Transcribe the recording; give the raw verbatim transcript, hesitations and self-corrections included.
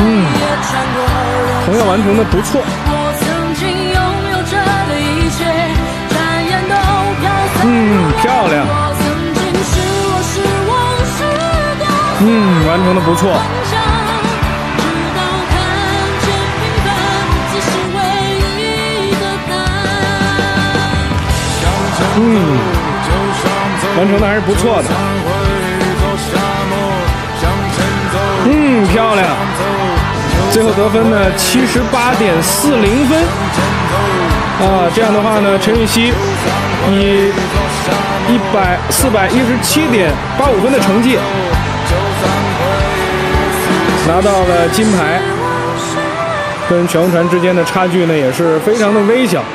嗯，同样完成的不错。嗯，漂亮。嗯，完成的不错。嗯，完成的还是不错的。嗯，漂亮。最后得分呢，七十八点四零分。啊，这样的话呢，陈芋汐以一百四百一十七点八五分的成绩拿到了金牌，跟全红婵之间的差距呢也是非常的微小。